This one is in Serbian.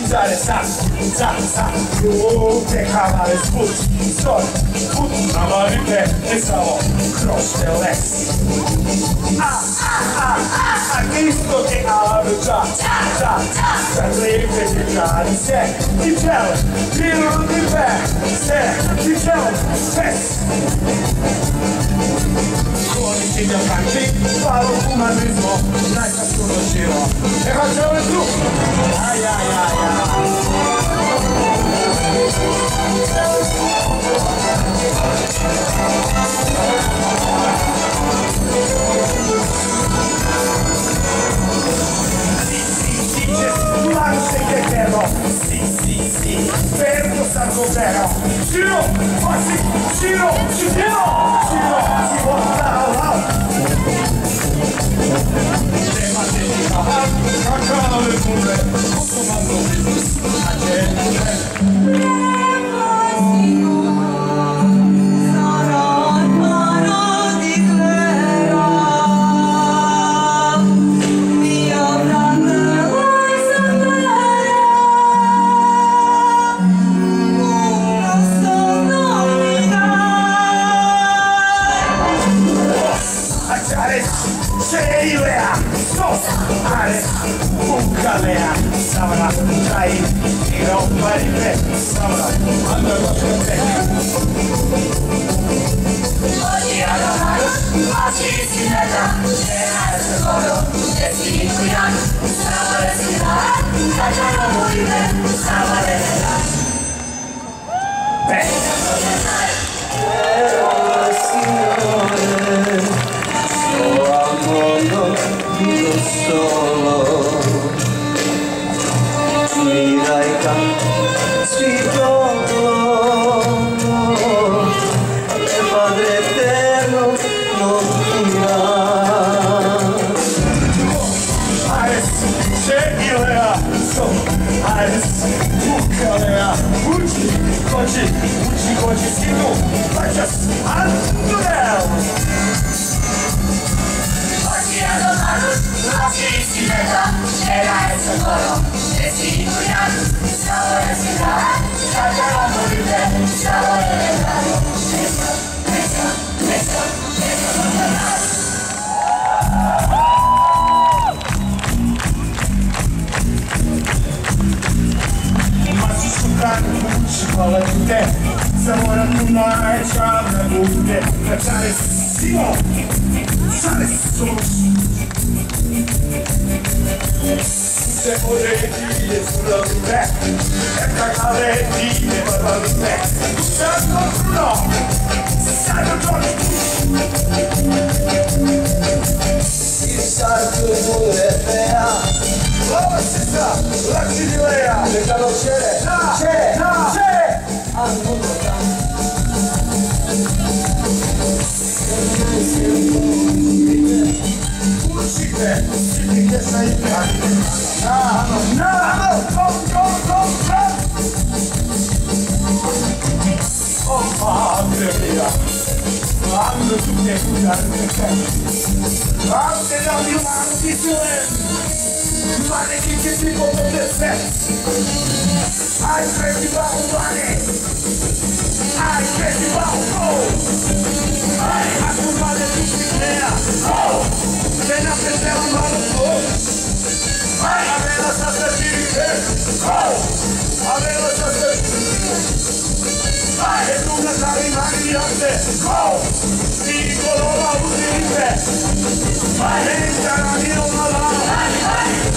Zare sa, ljude kamare sput, stor, put, navarite, ne samo kroz te les. Isto ti avruča, kad lipe ti žari se, ti čelo, prirodi pe, se, ti čelo, pes. Konici da kanči, palo humanizmo, najkasno živo. Evo čele tu, fermo Santo Vero, giro, giro, si porta là. Tema di cavar, cacao le pure, comando a gente. Bukalea, sabra, trai, tiro, paripe, sabra, andalo te. Oggi allora, oggi si nega, era il secondo, e si inquiran, sabra si da, facciamo morire, sabra da. Bene, Signore, sto amando io solo. Miraika, sfido, il Padre Eterno non finirà. Ares, Shegilea, so, Ares, Bukalea, Uchi, Koji, Sinu, Pachas, Andrel. Oggi adorado, oggi si veda, era il secondo. Sabore si dà, facciamo morire, sabore del lago. Questo non è mai. Ma si scoprano, ci parla di te, sabore tu mai ci avrà butte, facciare simo, sale solo. Se vorrei dire sulla te, e cagare dire per te, santo no, santo il santo pure fea, la città, la Cilea, le calocere, c'è, al mondo uscite, che sei oh madre mia, quando tu devi cuidare di te, quante la mia maledizione, ma ne che ti può poter fare, hai preso un male, hai preso hai fatto male di Cilea, se ne apprendiamo un male, aveva stata aveva stata e tu la sai maniante piccolo la utilite entra la mia mala